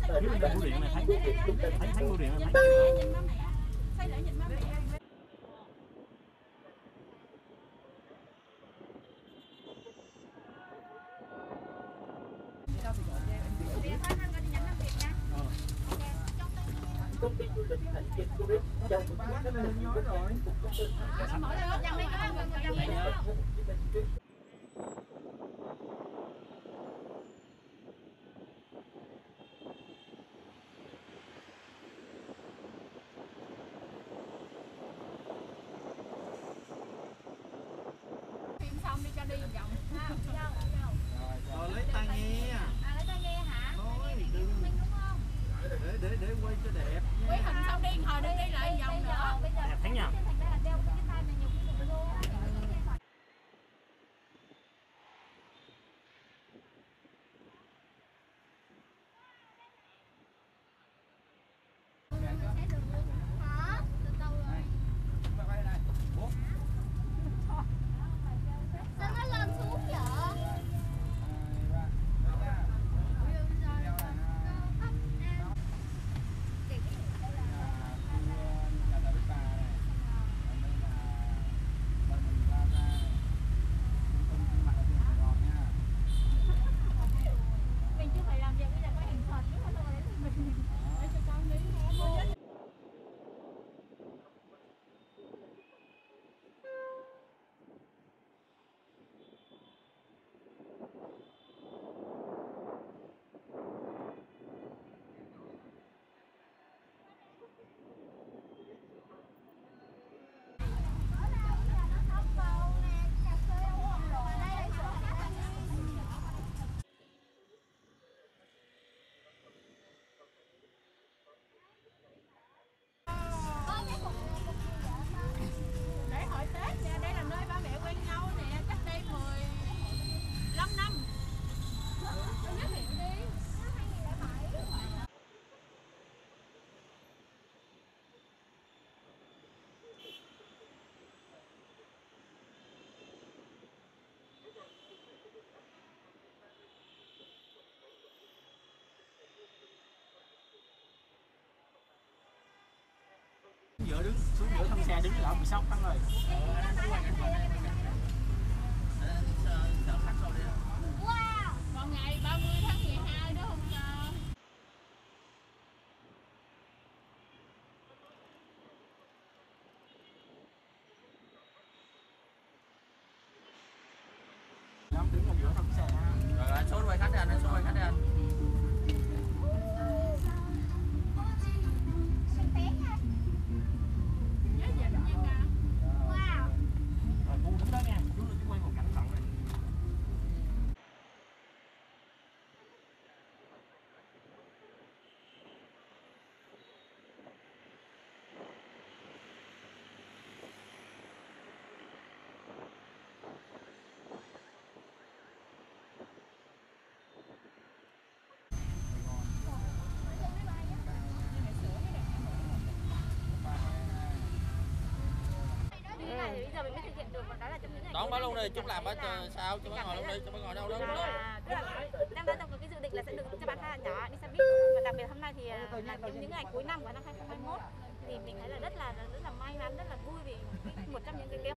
Bưu điện này thấy bưu điện này thấy. Công ty du lịch Thành Kiệt Tourist chào mừng quý khách đến với phim xong đi cho đi vòng. Rồi lấy tai nghe. Lấy tai nghe hả? Thôi, đúng không? để quay cho đẹp. Quay hình xong đi, hồi đi đi lại vòng nữa. Đẹp thấy nha. Sao nó lên xuống vậy? Mình chưa phải làm việc, bây giờ có hình thật chứ không rồi đấy mình để cho con đi thôi. Để hội Tết nè, đây là nơi ba mẹ quen nhau nè, cách đây 15 năm. Tôi giới thiệu đi. Giữa đứng xuống giữa thân xe đứng lỡ bị sốc Thắng ơi. Sợ khách rồi đi. Wow. Còn ngày 30 tháng 12 đó không chờ. Em đứng ở giữa thân xe. Rồi anh số quay khách đi anh số quay khách đi anh. Rồi cu đứng đó nha, chú quay một cảnh cận này. Bây giờ mình mới thực hiện được, còn đó là trong những ngày Đón bác luôn đi, chúng làm bác sao cho bác ngồi luôn đi, cho bác ngồi đâu đó luôn đi. Đang trong cái dự định là sẽ được cho bạn hai nhỏ đi xe buýt, và đặc biệt hôm nay thì là những ngày cuối năm của năm 2021 thì mình thấy là rất là may mắn, rất là vui vì một trong những cái